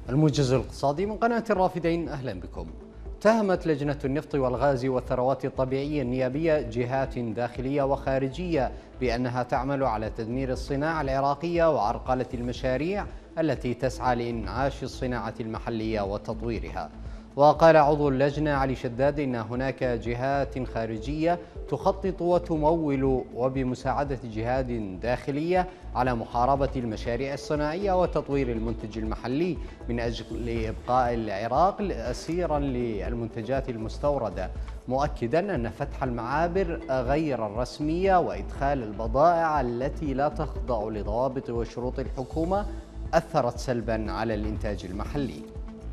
الموجز الاقتصادي من قناة الرافدين، أهلا بكم. اتهمت لجنة النفط والغاز والثروات الطبيعية النيابية جهات داخلية وخارجية بأنها تعمل على تدمير الصناعة العراقية وعرقلة المشاريع التي تسعى لإنعاش الصناعة المحلية وتطويرها. وقال عضو اللجنة علي شداد إن هناك جهات خارجية تخطط وتمول وبمساعدة جهات داخلية على محاربة المشاريع الصناعية وتطوير المنتج المحلي من أجل إبقاء العراق أسيرا للمنتجات المستوردة، مؤكدا أن فتح المعابر غير الرسمية وإدخال البضائع التي لا تخضع لضوابط وشروط الحكومة أثرت سلبا على الإنتاج المحلي.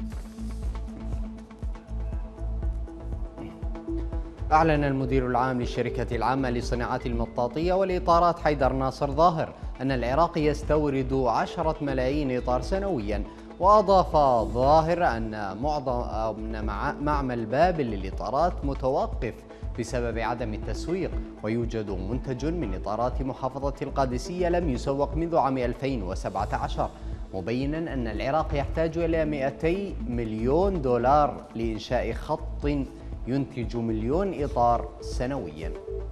أعلن المدير العام للشركة العامة للصناعات المطاطية والإطارات حيدر ناصر ظاهر أن العراق يستورد 10 ملايين إطار سنويا. وأضاف ظاهر أن معمل بابل للإطارات متوقف بسبب عدم التسويق، ويوجد منتج من إطارات محافظة القادسية لم يسوق منذ عام 2017، مبينا أن العراق يحتاج إلى 200 مليون دولار لإنشاء خط ينتج مليون إطار سنويا.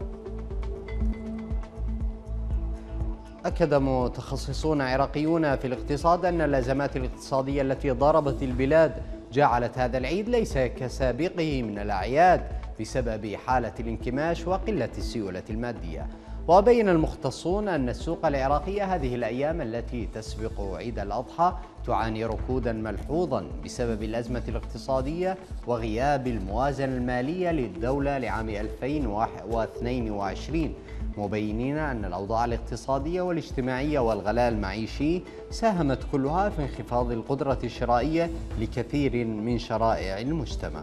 أكد متخصصون عراقيون في الاقتصاد أن الأزمات الاقتصادية التي ضربت البلاد جعلت هذا العيد ليس كسابقه من الأعياد بسبب حالة الانكماش وقلة السيولة المادية. وبين المختصون أن السوق العراقية هذه الأيام التي تسبق عيد الأضحى تعاني ركودا ملحوظا بسبب الأزمة الاقتصادية وغياب الموازنة المالية للدولة لعام 2022، مبينين أن الأوضاع الاقتصادية والاجتماعية والغلاء المعيشي ساهمت كلها في انخفاض القدرة الشرائية لكثير من شرائح المجتمع.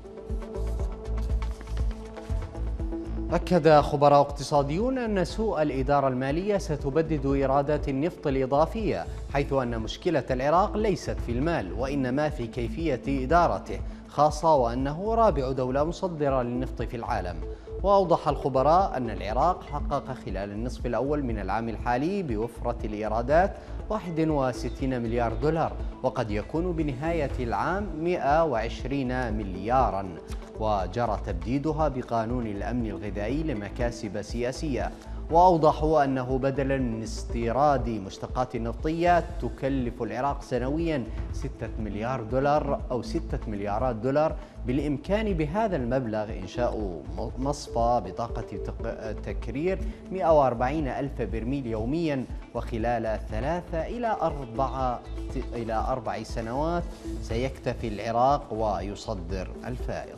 أكد خبراء اقتصاديون أن سوء الإدارة المالية ستبدد إيرادات النفط الإضافية، حيث أن مشكلة العراق ليست في المال وإنما في كيفية إدارته، خاصة وأنه رابع دولة مصدرة للنفط في العالم. وأوضح الخبراء أن العراق حقق خلال النصف الأول من العام الحالي بوفرة الإيرادات 61 مليار دولار، وقد يكون بنهاية العام 120 ملياراً، وجرى تبديدها بقانون الأمن الغذائي لمكاسب سياسية. وأوضحوا أنه بدلاً من استيراد مشتقات نفطية تكلف العراق سنوياً 6 مليار دولار أو 6 مليارات دولار، بالإمكان بهذا المبلغ إنشاء مصفى بطاقة تكرير 140 ألف برميل يومياً، وخلال 3 إلى 4 سنوات سيكتفي العراق ويصدر الفائض.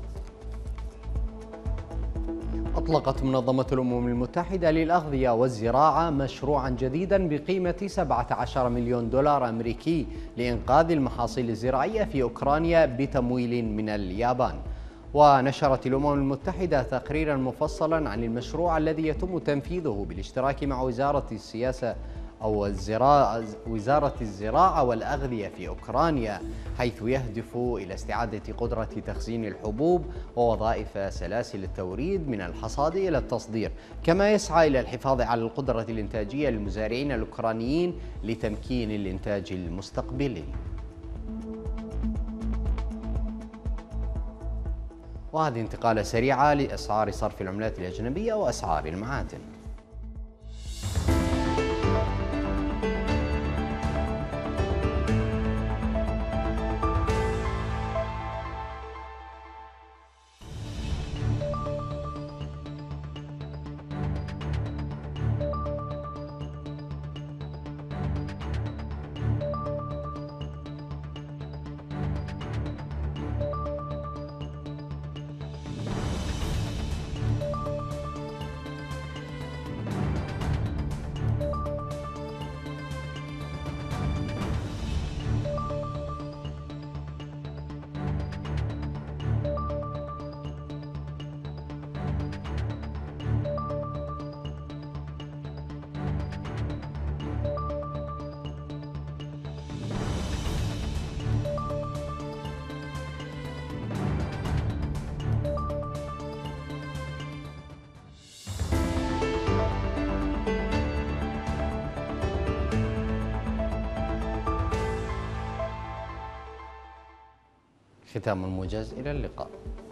أطلقت منظمة الأمم المتحدة للأغذية والزراعة مشروعا جديدا بقيمة 17 مليون دولار أمريكي لإنقاذ المحاصيل الزراعية في أوكرانيا بتمويل من اليابان. ونشرت الأمم المتحدة تقريرا مفصلا عن المشروع الذي يتم تنفيذه بالاشتراك مع وزارة الزراعة والأغذية في أوكرانيا، حيث يهدف إلى استعادة قدرة تخزين الحبوب ووظائف سلاسل التوريد من الحصاد إلى التصدير، كما يسعى إلى الحفاظ على القدرة الإنتاجية للمزارعين الأوكرانيين لتمكين الإنتاج المستقبلي. وهذه انتقالة سريعة لأسعار صرف العملات الأجنبية وأسعار المعادن. ختام موجز، إلى اللقاء.